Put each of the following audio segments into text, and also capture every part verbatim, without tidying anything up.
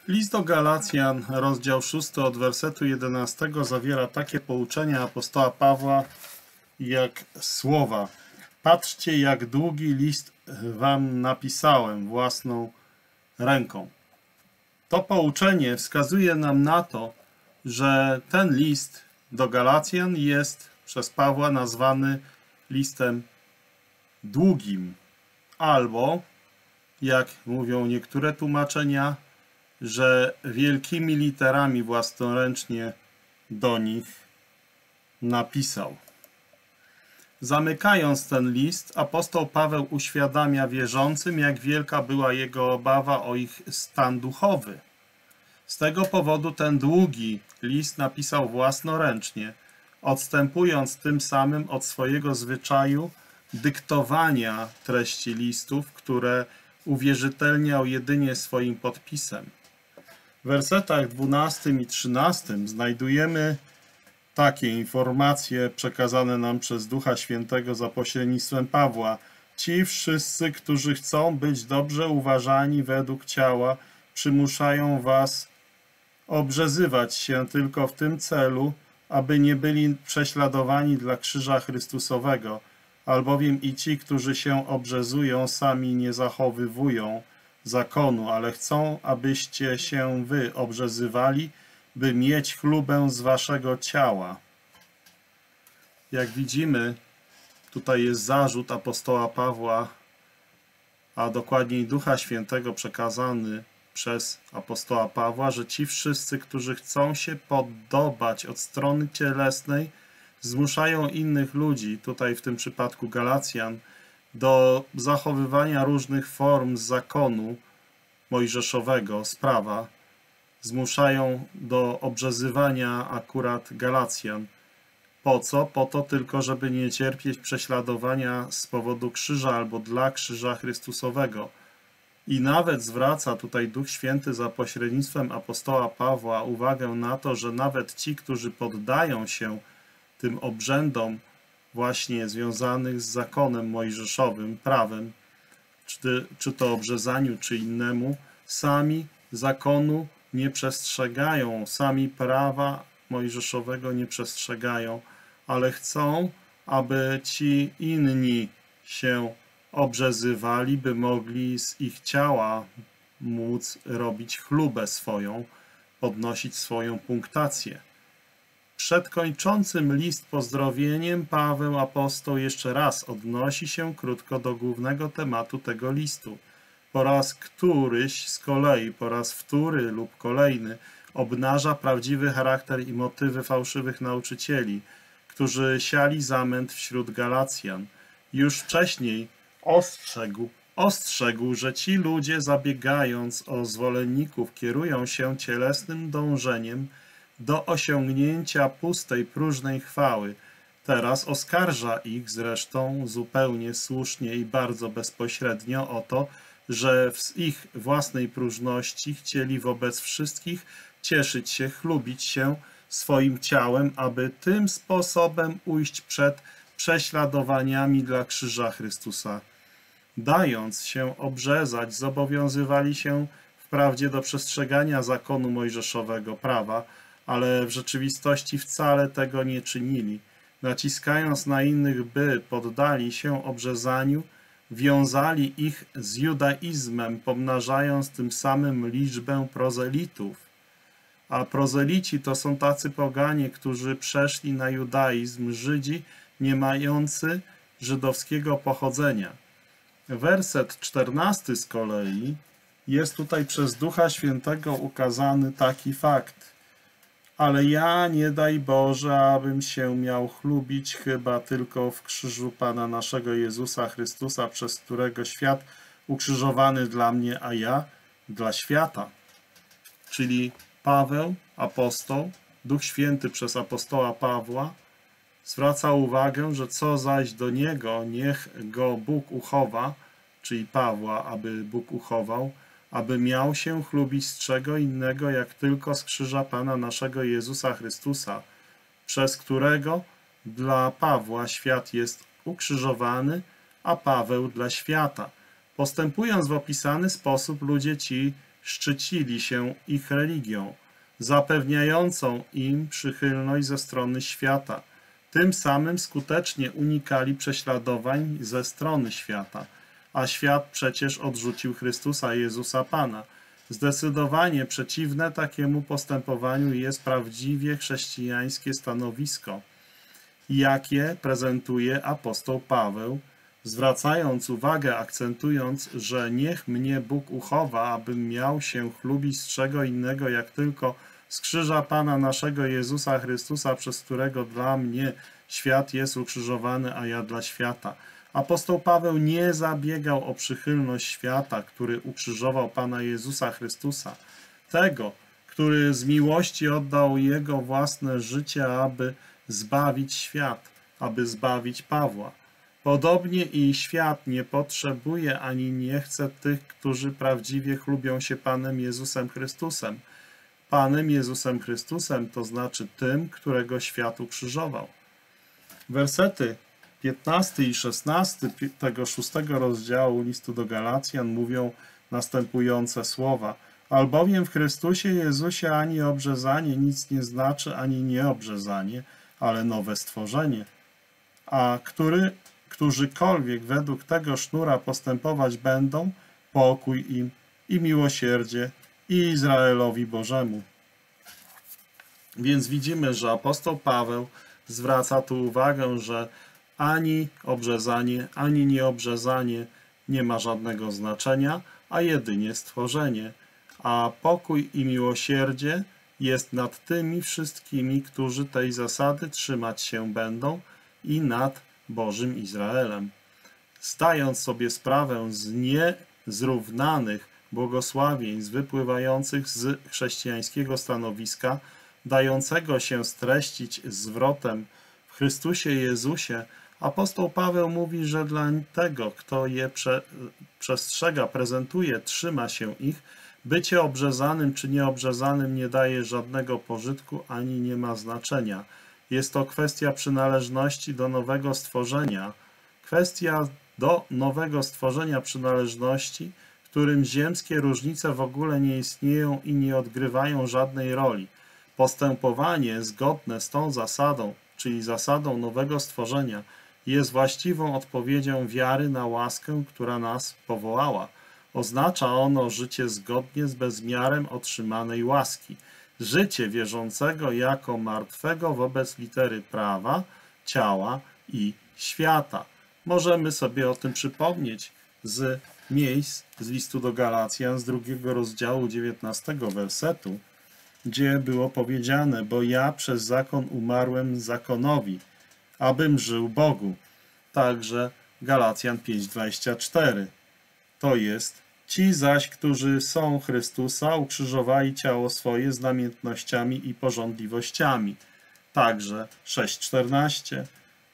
List do Galacjan, rozdział szósty od wersetu jedenastego zawiera takie pouczenia apostoła Pawła jak słowa. Patrzcie, jak długi list wam napisałem własną ręką. To pouczenie wskazuje nam na to, że ten list do Galacjan jest przez Pawła nazwany listem długim, albo, jak mówią niektóre tłumaczenia, że wielkimi literami własnoręcznie do nich napisał. Zamykając ten list, apostoł Paweł uświadamia wierzącym, jak wielka była jego obawa o ich stan duchowy. Z tego powodu ten długi list napisał własnoręcznie, odstępując tym samym od swojego zwyczaju dyktowania treści listów, które uwierzytelniał jedynie swoim podpisem. W wersetach dwunastym i trzynastym znajdujemy takie informacje przekazane nam przez Ducha Świętego za pośrednictwem Pawła. Ci wszyscy, którzy chcą być dobrze uważani według ciała, przymuszają was obrzezywać się tylko w tym celu, aby nie byli prześladowani dla krzyża Chrystusowego, albowiem i ci, którzy się obrzezują, sami nie zachowywują zakonu, ale chcą, abyście się wy obrzezywali, by mieć chlubę z waszego ciała. Jak widzimy, tutaj jest zarzut apostoła Pawła, a dokładniej Ducha Świętego przekazany przez apostoła Pawła, że ci wszyscy, którzy chcą się podobać od strony cielesnej, zmuszają innych ludzi, tutaj w tym przypadku Galacjan, do zachowywania różnych form zakonu mojżeszowego, z prawa, zmuszają do obrzezywania akurat Galacjan. Po co? Po to tylko, żeby nie cierpieć prześladowania z powodu krzyża albo dla krzyża Chrystusowego. I nawet zwraca tutaj Duch Święty za pośrednictwem apostoła Pawła uwagę na to, że nawet ci, którzy poddają się tym obrzędom właśnie związanych z zakonem mojżeszowym, prawem, czy, czy to obrzezaniu, czy innemu, sami zakonu nie przestrzegają, sami prawa mojżeszowego nie przestrzegają, ale chcą, aby ci inni się obrzezywali, by mogli z ich ciała móc robić chlubę swoją, podnosić swoją punktację. Przed kończącym list pozdrowieniem Paweł apostoł jeszcze raz odnosi się krótko do głównego tematu tego listu. Po raz któryś z kolei, po raz wtóry lub kolejny obnaża prawdziwy charakter i motywy fałszywych nauczycieli, którzy siali zamęt wśród Galacjan. Już wcześniej ostrzegł, ostrzegł, że ci ludzie, zabiegając o zwolenników, kierują się cielesnym dążeniem do osiągnięcia pustej, próżnej chwały. Teraz oskarża ich zresztą zupełnie słusznie i bardzo bezpośrednio o to, że w ich własnej próżności chcieli wobec wszystkich cieszyć się, chlubić się swoim ciałem, aby tym sposobem ujść przed prześladowaniami dla krzyża Chrystusa. Dając się obrzezać, zobowiązywali się wprawdzie do przestrzegania zakonu mojżeszowego, prawa, ale w rzeczywistości wcale tego nie czynili. Naciskając na innych, by poddali się obrzezaniu, wiązali ich z judaizmem, pomnażając tym samym liczbę prozelitów. A prozelici to są tacy poganie, którzy przeszli na judaizm, Żydzi nie mający żydowskiego pochodzenia. Werset czternasty z kolei jest tutaj przez Ducha Świętego ukazany taki fakt. Ale ja, nie daj Boże, abym się miał chlubić chyba tylko w krzyżu Pana naszego Jezusa Chrystusa, przez którego świat ukrzyżowany dla mnie, a ja dla świata. Czyli Paweł, apostoł, Duch Święty przez apostoła Pawła zwraca uwagę, że co zaś do niego, niech go Bóg uchowa, czyli Pawła, aby Bóg uchował, aby miał się chlubić z czego innego, jak tylko z krzyża Pana naszego Jezusa Chrystusa, przez którego dla Pawła świat jest ukrzyżowany, a Paweł dla świata. Postępując w opisany sposób, ludzie ci szczycili się ich religią, zapewniającą im przychylność ze strony świata. Tym samym skutecznie unikali prześladowań ze strony świata, a świat przecież odrzucił Chrystusa Jezusa Pana. Zdecydowanie przeciwne takiemu postępowaniu jest prawdziwie chrześcijańskie stanowisko, jakie prezentuje apostoł Paweł, zwracając uwagę, akcentując, że niech mnie Bóg uchowa, abym miał się chlubić z czego innego, jak tylko z krzyża Pana naszego Jezusa Chrystusa, przez którego dla mnie świat jest ukrzyżowany, a ja dla świata. Apostoł Paweł nie zabiegał o przychylność świata, który ukrzyżował Pana Jezusa Chrystusa, tego, który z miłości oddał Jego własne życie, aby zbawić świat, aby zbawić Pawła. Podobnie i świat nie potrzebuje ani nie chce tych, którzy prawdziwie chlubią się Panem Jezusem Chrystusem. Panem Jezusem Chrystusem, to znaczy tym, którego świat ukrzyżował. Wersety piętnasty i szesnasty tego szóstego rozdziału listu do Galacjan mówią następujące słowa. Albowiem w Chrystusie Jezusie ani obrzezanie nic nie znaczy, ani nieobrzezanie, ale nowe stworzenie. A który, którzykolwiek według tego sznura postępować będą, pokój im i miłosierdzie i Izraelowi Bożemu. Więc widzimy, że apostoł Paweł zwraca tu uwagę, że ani obrzezanie, ani nieobrzezanie nie ma żadnego znaczenia, a jedynie stworzenie. A pokój i miłosierdzie jest nad tymi wszystkimi, którzy tej zasady trzymać się będą i nad Bożym Izraelem. Zdając sobie sprawę z niezrównanych błogosławieństw wypływających z chrześcijańskiego stanowiska, dającego się streścić zwrotem w Chrystusie Jezusie, apostoł Paweł mówi, że dla tego, kto je prze, przestrzega, prezentuje, trzyma się ich, bycie obrzezanym czy nieobrzezanym nie daje żadnego pożytku ani nie ma znaczenia. Jest to kwestia przynależności do nowego stworzenia, kwestia do nowego stworzenia przynależności, w którym ziemskie różnice w ogóle nie istnieją i nie odgrywają żadnej roli. Postępowanie zgodne z tą zasadą, czyli zasadą nowego stworzenia, jest właściwą odpowiedzią wiary na łaskę, która nas powołała. Oznacza ono życie zgodnie z bezmiarem otrzymanej łaski, życie wierzącego jako martwego wobec litery prawa, ciała i świata. Możemy sobie o tym przypomnieć z miejsc z listu do Galacjan z drugiego rozdziału dziewiętnastego wersetu, gdzie było powiedziane, bo ja przez zakon umarłem zakonowi, abym żył Bogu. Także Galacjan pięć dwadzieścia cztery. To jest, ci zaś, którzy są Chrystusa, ukrzyżowali ciało swoje z namiętnościami i pożądliwościami. Także sześć czternaście.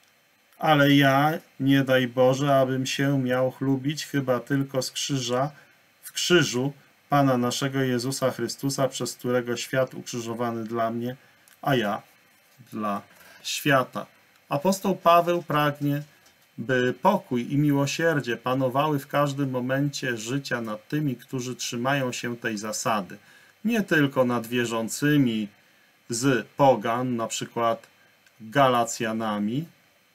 Ale ja, nie daj Boże, abym się miał chlubić chyba tylko z krzyża, w krzyżu Pana naszego Jezusa Chrystusa, przez którego świat ukrzyżowany dla mnie, a ja dla świata. Apostoł Paweł pragnie, by pokój i miłosierdzie panowały w każdym momencie życia nad tymi, którzy trzymają się tej zasady. Nie tylko nad wierzącymi z pogan, na przykład Galacjanami,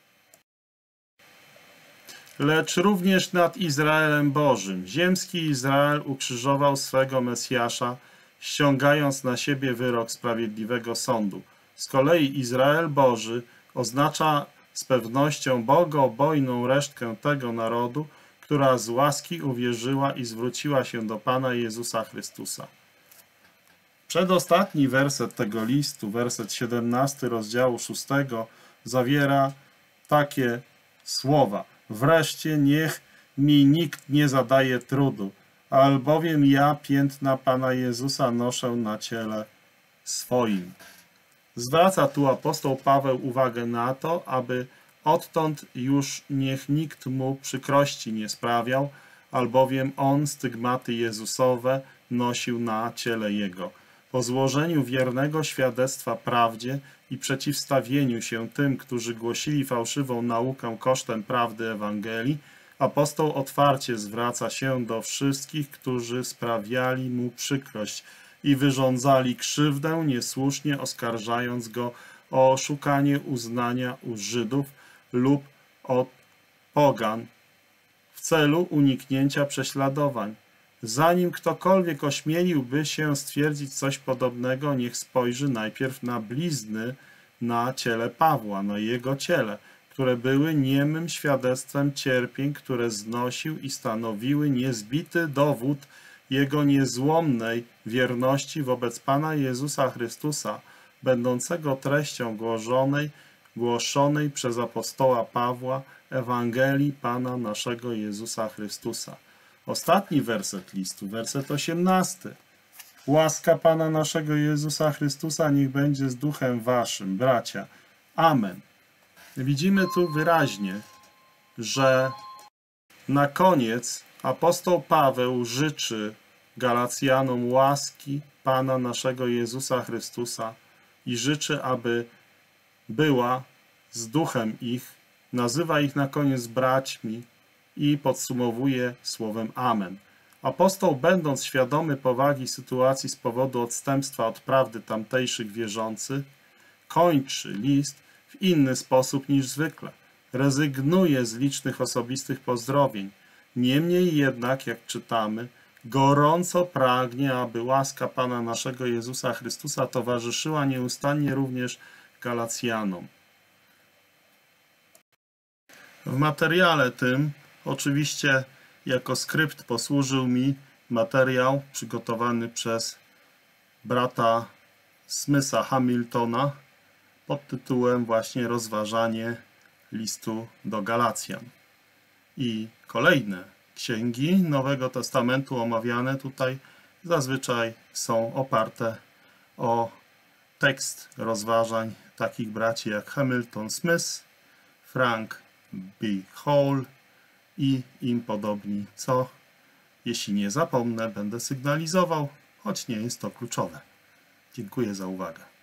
lecz również nad Izraelem Bożym. Ziemski Izrael ukrzyżował swego Mesjasza, ściągając na siebie wyrok sprawiedliwego sądu. Z kolei Izrael Boży oznacza z pewnością bogobojną resztkę tego narodu, która z łaski uwierzyła i zwróciła się do Pana Jezusa Chrystusa. Przedostatni werset tego listu, werset siedemnasty rozdziału szóstego, zawiera takie słowa. Wreszcie niech mi nikt nie zadaje trudu, albowiem ja piętna Pana Jezusa noszę na ciele swoim. Zwraca tu apostoł Paweł uwagę na to, aby odtąd już niech nikt mu przykrości nie sprawiał, albowiem on stygmaty Jezusowe nosił na ciele Jego. Po złożeniu wiernego świadectwa prawdzie i przeciwstawieniu się tym, którzy głosili fałszywą naukę kosztem prawdy Ewangelii, Apostoł otwarcie zwraca się do wszystkich, którzy sprawiali mu przykrość i wyrządzali krzywdę, niesłusznie oskarżając go o oszukanie uznania u Żydów lub od pogan w celu uniknięcia prześladowań. Zanim ktokolwiek ośmieliłby się stwierdzić coś podobnego, niech spojrzy najpierw na blizny na ciele Pawła, na jego ciele, które były niemym świadectwem cierpień, które znosił i stanowiły niezbity dowód jego niezłomnej wierności wobec Pana Jezusa Chrystusa, będącego treścią głoszonej, głoszonej przez apostoła Pawła Ewangelii Pana naszego Jezusa Chrystusa. Ostatni werset listu, werset osiemnasty. Łaska Pana naszego Jezusa Chrystusa niech będzie z duchem waszym, bracia. Amen. Widzimy tu wyraźnie, że na koniec apostoł Paweł życzy Galacjanom łaski Pana naszego Jezusa Chrystusa i życzy, aby była z duchem ich, nazywa ich na koniec braćmi i podsumowuje słowem Amen. Apostoł, będąc świadomy powagi sytuacji z powodu odstępstwa od prawdy tamtejszych wierzących, kończy list w inny sposób niż zwykle. Rezygnuje z licznych osobistych pozdrowień. Niemniej jednak, jak czytamy, gorąco pragnie, aby łaska Pana naszego Jezusa Chrystusa towarzyszyła nieustannie również Galacjanom. W materiale tym oczywiście jako skrypt posłużył mi materiał przygotowany przez brata Smitha Hamiltona pod tytułem właśnie Rozważanie listu do Galacjan. I kolejne księgi Nowego Testamentu omawiane tutaj zazwyczaj są oparte o tekst rozważań takich braci jak Hamilton Smith, Frank B. Hall i im podobni, co, jeśli nie zapomnę, będę sygnalizował, choć nie jest to kluczowe. Dziękuję za uwagę.